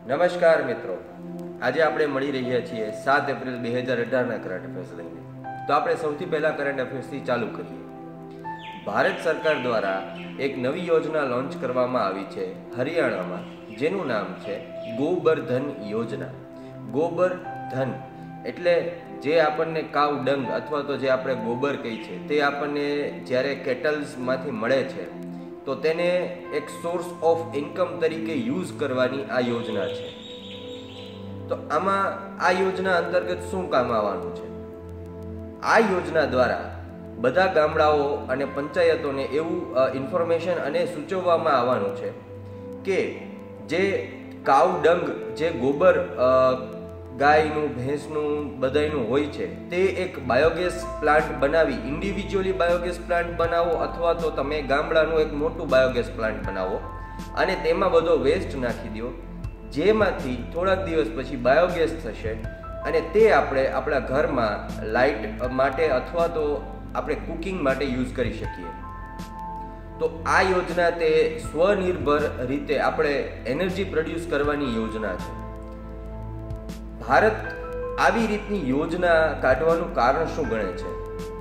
નમસ્કાર મિત્રો, આજે આપણે મળી રહ્યા છીએ 7 એપ્રિલ 2018ના કરંટ અફેર્સ લઈને. તો આપણે સૌથી પહેલા કરંટ અફેર્સથી ચાલુ કરીએ. ભારત સરકાર દ્વારા એક નવી યોજના લોન્ચ કરવામાં આવી છે હરિયાણામાં, જેનું નામ છે ગોબરધન યોજના. ગોબરધન એટલે જે આપણને કાવ ડંગ અથવા તો જે આપણે ગોબર કહી છે તે આપણને જ્યારે કેટલ્સમાંથી મળે છે તો તેને એક સોર્સ ઓફ ઇન્કમ તરીકે યુઝ કરવાની આ યોજના છે. તો આમાં આ યોજના અંતર્ગત શું કામ આવવાનું છે? આ યોજના દ્વારા બધા ગામડાઓ અને પંચાયતોને એવું ઇન્ફોર્મેશન અને સૂચવવામાં આવવાનું છે કે જે કાવ ડંગ, જે ગોબર ગાયનું, ભેંસનું, બધાયનું હોય છે તે એક બાયોગેસ પ્લાન્ટ બનાવી, ઇન્ડિવિજ્યુઅલી બાયોગેસ પ્લાન્ટ બનાવો અથવા તો તમે ગામડાનું એક મોટું બાયોગેસ પ્લાન્ટ બનાવો અને તેમાં બધો વેસ્ટ નાખી દો, જેમાંથી થોડાક દિવસ પછી બાયોગેસ થશે અને તે આપણે આપણા ઘરમાં લાઇટ માટે અથવા તો આપણે કુકિંગ માટે યુઝ કરી શકીએ. તો આ યોજના તે સ્વનિર્ભર રીતે આપણે એનર્જી પ્રોડ્યુસ કરવાની યોજના છે. ભારત આવી રીતની યોજના કાઢવાનું કારણ શું ગણે છે?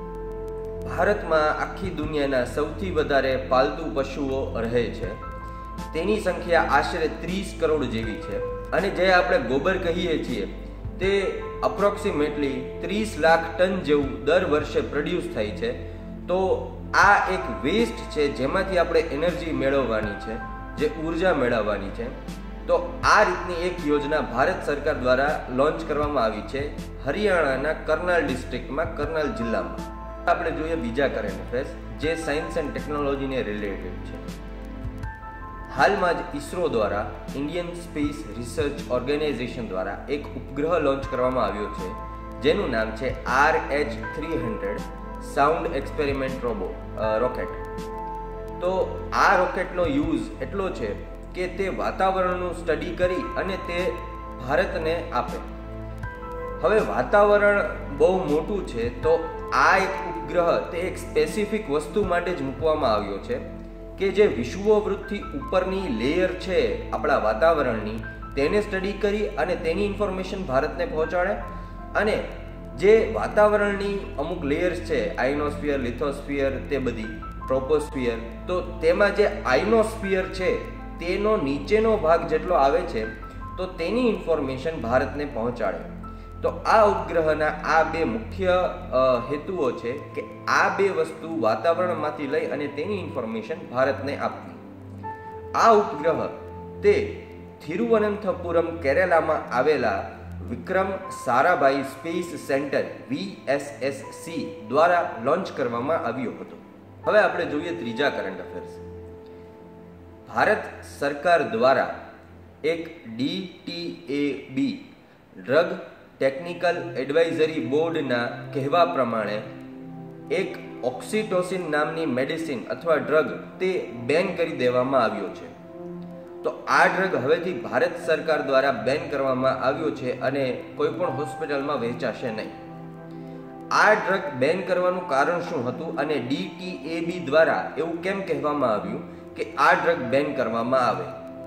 ભારતમાં આખી દુનિયાના સૌથી વધારે પાલતુ પશુઓ રહે છે. તેની સંખ્યા આશરે 30 કરોડ જેવી છે અને જે આપણે ગોબર કહીએ છીએ તે અપ્રોક્સિમેટલી 30 લાખ ટન જેવું દર વર્ષે પ્રોડ્યુસ થાય છે. તો આ એક વેસ્ટ છે જેમાંથી આપણે એનર્જી મેળવવાની છે, જે ઉર્જા મેળવવાની છે. તો આ રીતની એક યોજના ભારત સરકાર દ્વારા લોન્ચ કરવામાં આવી છે હરિયાણાના કરનાલ ડિસ્ટ્રિક્ટમાં, કરનાલ જિલ્લામાં. આપણે જોઈએ બીજા કરંટ અફેર્સ જે સાયન્સ એન્ડ ટેકનોલોજીને રિલેટેડ છે. હાલમાં જ ઇસરો દ્વારા, ઇન્ડિયન સ્પેસ રિસર્ચ ઓર્ગેનાઇઝેશન દ્વારા એક ઉપગ્રહ લોન્ચ કરવામાં આવ્યો છે જેનું નામ છે RH300 સાઉન્ડ એક્સપેરિમેન્ટ રોકેટ. તો આ રોકેટનો યુઝ એટલો છે કે તે વાતાવરણનું સ્ટડી કરી અને તે ભારતને આપે. હવે વાતાવરણ બહુ મોટું છે તો આ એક ઉપગ્રહ તે એક સ્પેસિફિક વસ્તુ માટે જ મૂકવામાં આવ્યો છે કે જે વિષુવવૃત્તથી ઉપરની લેયર છે આપણા વાતાવરણની, તેને સ્ટડી કરી અને તેની ઇન્ફોર્મેશન ભારતને પહોંચાડે. અને જે વાતાવરણની અમુક લેયર્સ છે, આઇનોસ્ફિયર, લિથોસ્ફિયર, તે બધી ટ્રોપોસ્ફિયર, તો તેમાં જે આઇનોસ્ફિયર છે તેનો નીચેનો ભાગ જેટલો આવે છે તો તેની ઇન્ફોર્મેશન ભારતને પહોંચાડે. તો આ ઉપગ્રહના આ બે મુખ્ય હેતુઓ છે કે આ બે વસ્તુ વાતાવરણમાંથી લઈ અને તેની ઇન્ફોર્મેશન ભારતને આપવી. આ ઉપગ્રહ તે થિરુવનંતપુરમ, કેરલામાં આવેલા Vikram Sarabhai space centre VSSC દ્વારા લોન્ચ કરવામાં આવ્યો હતો. હવે આપણે જોઈએ ત્રીજા કરંટ અફેર્સ. ભારત સરકાર દ્વારા એક DTAB ડ્રગ ટેકનિકલ એડવાઇઝરી બોર્ડના કહેવા પ્રમાણે એક ઓક્સિટોસિન નામની મેડિસિન અથવા ડ્રગ તે બેન કરી દેવામાં આવ્યો છે. તો આ ડ્રગ હવેથી ભારત સરકાર દ્વારા બેન કરવામાં આવ્યો છે અને કોઈ પણ હોસ્પિટલમાં વહેંચાશે નહીં. આ ડ્રગ બેન કરવાનું કારણ શું હતું અને DTAB દ્વારા એવું કેમ કહેવામાં આવ્યું કે આ ડ્રગ બેન કરવામાં આવે?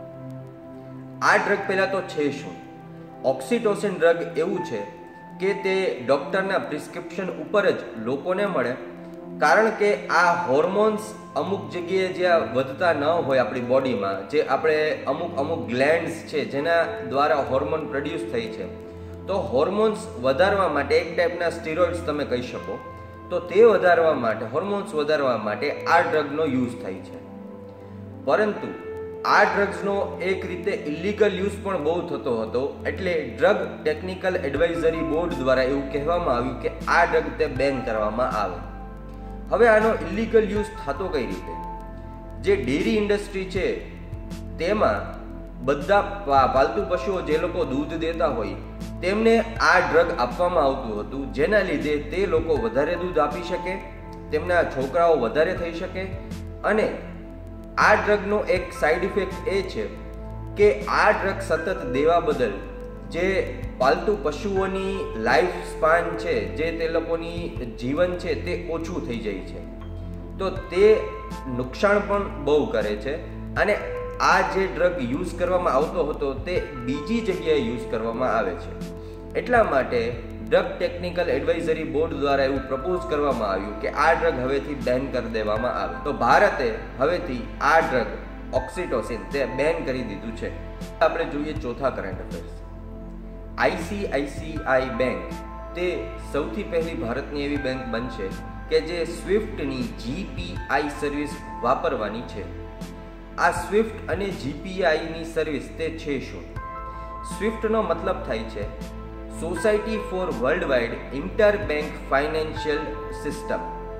આ ડ્રગ પહેલા તો છે શું? ઓક્સિટોસિન ડ્રગ એવું છે કે તે ડૉક્ટરના પ્રિસ્ક્રિપ્શન ઉપર જ લોકોને મળે, કારણ કે આ હોર્મોન્સ અમુક જગ્યાએ જ્યાં વધતા ન હોય આપણી બોડીમાં, જે આપણે અમુક ગ્લેન્ડ્સ છે જેના દ્વારા હોર્મોન પ્રોડ્યુસ થાય છે, તો હોર્મોન્સ વધારવા માટે એક ટાઈપના સ્ટીરોઇડ્સ તમે કહી શકો, તો તે વધારવા માટે, હોર્મોન્સ વધારવા માટે આ ડ્રગનો યુઝ થાય છે. પરંતુ આ ડ્રગ્સનો એક રીતે ઇલીગલ યુઝ પણ બહુ થતો હતો, એટલે ડ્રગ ટેકનિકલ એડવાઇઝરી બોર્ડ દ્વારા એવું કહેવામાં આવ્યું કે આ ડ્રગ તે બેન કરવામાં આવે. હવે આનો ઇલીગલ યુઝ થતો કઈ રીતે? જે ડેરી ઇન્ડસ્ટ્રી છે તેમાં બધા પાલતુ પશુઓ, જે લોકો દૂધ દેતા હોય, તેમને આ ડ્રગ આપવામાં આવતું હતું, જેના લીધે તે લોકો વધારે દૂધ આપી શકે, તેમના છોકરાઓ વધારે થઈ શકે. અને આ ડ્રગનો એક સાઇડ ઇફેક્ટ એ છે કે આ ડ્રગ સતત દેવા બદલ જે પાલતુ પશુઓની લાઈફ સ્પાન છે, જે તે લોકોની જીવન છે તે ઓછું થઈ જાય છે. તો તે નુકસાન પણ બહુ કરે છે અને આ જે ડ્રગ યુઝ કરવામાં આવતો હતો તે બીજી જગ્યાએ યુઝ કરવામાં આવે છે. એટલા માટે ડ્રગ ટેકનિકલ એડવાઇઝરી બોર્ડ દ્વારા એવું પ્રપોઝ કરવામાં આવ્યું કે આ ડ્રગ હવેથી બેન કરી દેવામાં આવે. તો ભારતે હવેથી આ ડ્રગ ઓક્સિટોસિન તે બેન કરી દીધું છે. આપણે જોઈએ ચોથા કરંટ અફેર્સ. ICICI બેંક તે સૌથી પહેલી ભારતની એવી બેંક બનશે કે જે સ્વિફ્ટની GPI સર્વિસ વાપરવાની છે. આ સ્વિફ્ટ અને GPIની સર્વિસ તે છે શું? સ્વિફ્ટનો મતલબ થાય છે society for world wide inter bank financial system.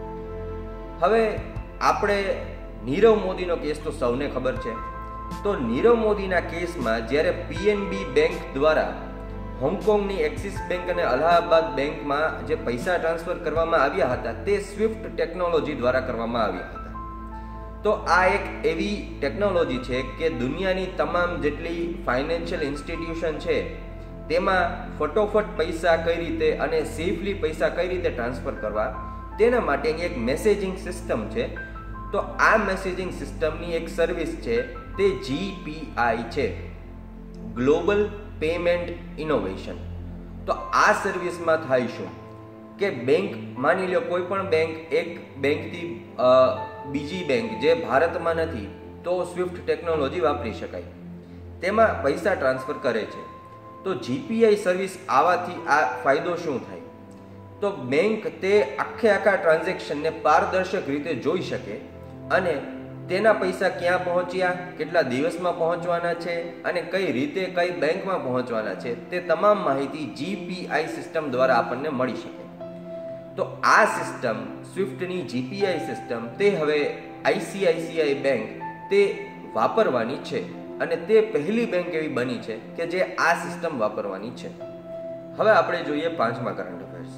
હવે આપણે નીરવ મોદીનો કેસ તો સૌને ખબર છે. તો નીરવ મોદીના કેસમાં જ્યારે PNB બેંક દ્વારા હોંગકોંગની એક્સિસ બેંક અને અલ્હાબાદ બેંકમાં જે પૈસા ટ્રાન્સફર કરવામાં આવ્યા હતા તે સ્વિફ્ટ ટેકનોલોજી દ્વારા કરવામાં આવ્યા હતા. તો આ એક એવી ટેકનોલોજી છે કે દુનિયાની તમામ જેટલી ફાઇનાન્શિયલ ઇન્સ્ટિટ્યુશન છે તેમાં ફટોફટ પૈસા કઈ રીતે અને સેફલી પૈસા કઈ રીતે ટ્રાન્સફર કરવા તેના માટેની એક મેસેજિંગ સિસ્ટમ છે. તો આ મેસેજિંગ સિસ્ટમની એક સર્વિસ છે તે GPI છે, ગ્લોબલ પેમેન્ટ ઇનોવેશન. તો આ સર્વિસમાં થાય શું કે બેંક, માની લો કોઈ પણ બેંક એક બેંકથી બીજી બેંક જે ભારતમાં નથી તો સ્વિફ્ટ ટેકનોલોજી વાપરી શકાય, તેમાં પૈસા ટ્રાન્સફર કરે છે. તો GPI સર્વિસ આવવાથી આ ફાયદો શું થાય? તો બેંક તે આખા ટ્રાન્ઝેક્શનને પારદર્શક રીતે જોઈ શકે અને તેના પૈસા ક્યાં પહોંચ્યા, કેટલા દિવસમાં પહોંચવાના છે અને કઈ રીતે કઈ બેંકમાં પહોંચવાના છે તે તમામ માહિતી GPI સિસ્ટમ દ્વારા આપણને મળી શકે. તો આ સિસ્ટમ સ્વિફ્ટની GPI સિસ્ટમ તે હવે ICICI બેંક તે વાપરવાની છે અને તે પહેલી બેંક એવી બની છે કે જે આ સિસ્ટમ વાપરવાની છે. હવે આપણે જોઈએ પાંચમા કરંટ અફેર્સ.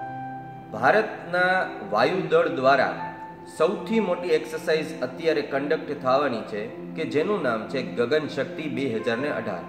ભારતના વાયુદળ દ્વારા સૌથી મોટી એક્સરસાઇઝ અત્યારે કન્ડક્ટ થવાની છે કે જેનું નામ છે ગગનશક્તિ 2018.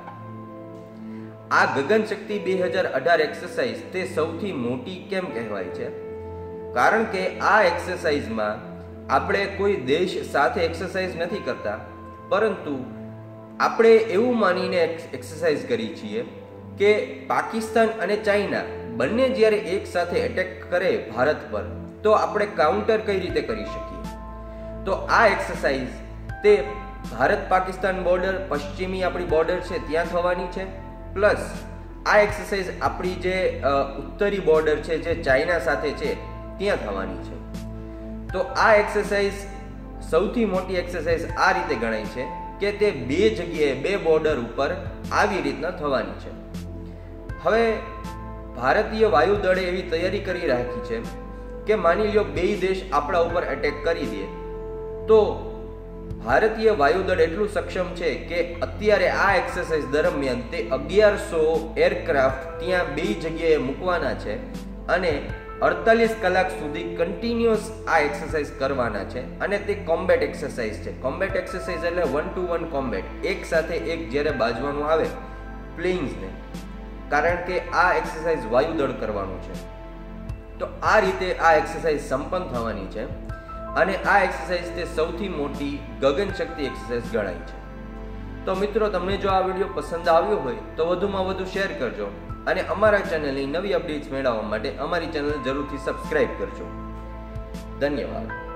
આ ગગનશક્તિ 2018 એક્સરસાઇઝ તે સૌથી મોટી કેમ કહેવાય છે? કારણ કે આ એક્સરસાઇઝમાં આપણે કોઈ દેશ સાથે એક્સરસાઇઝ નથી કરતા, પરંતુ આપણે એવું માનીને એક્સરસાઇઝ કરી છીએ કે પાકિસ્તાન અને ચાઇના બંને જ્યારે એક સાથે એટેક કરે ભારત પર તો આપણે કાઉન્ટર કઈ રીતે કરી શકીએ. તો આ એક્સરસાઇઝ તે ભારત પાકિસ્તાન બોર્ડર, પશ્ચિમી આપણી બોર્ડર છે ત્યાં થવાની છે, પ્લસ આ એક્સરસાઇઝ આપણી જે ઉત્તરી બોર્ડર છે જે ચાઇના સાથે છે ત્યાં થવાની છે. તો આ એક્સરસાઇઝ સૌથી મોટી એક્સરસાઇઝ આ રીતે ગણાય છે કે તે બે જગ્યાએ બે બોર્ડર ઉપર આવી રીતના થવાની છે. હવે ભારતીય વાયુદળે એવી તૈયારી કરી રાખી છે કે માની લો બે દેશ આપણા ઉપર એટેક કરી દે તો ભારતીય વાયુદળ એટલું સક્ષમ છે કે અત્યારે આ એક્સરસાઇઝ દરમિયાન તે 1100 એરક્રાફ્ટ ત્યાં બે જગ્યાએ મૂકવાના છે અને 48 કલાક સુધી કન્ટિન્યુઅસ આ એક્સરસાઇઝ કરવાના છે. અને તે કોમ્બેટ એક્સરસાઇઝ છે. કોમ્બેટ એક્સરસાઇઝ એટલે 1-to-1 કોમ્બેટ, એક સાથે એક જ્યારે બાજવાનું આવે પ્લેન્સને, કારણ કે આ એક્સરસાઇઝ વાયુદળ કરવાનું છે. તો આ રીતે આ એક્સરસાઇઝ સંપન્ન થવાની છે અને આ એક્સરસાઇઝ તે સૌથી મોટી ગગનશક્તિ એક્સરસાઇઝ ગણાય છે. તો મિત્રો, તમને જો આ વિડીયો પસંદ આવ્યો હોય તો વધુમાં વધુ શેર કરજો અને અમારા ચેનલની નવી અપડેટ્સ મેળવવા માટે અમારી ચેનલ જરૂરથી સબસ્ક્રાઇબ કરજો. ધન્યવાદ.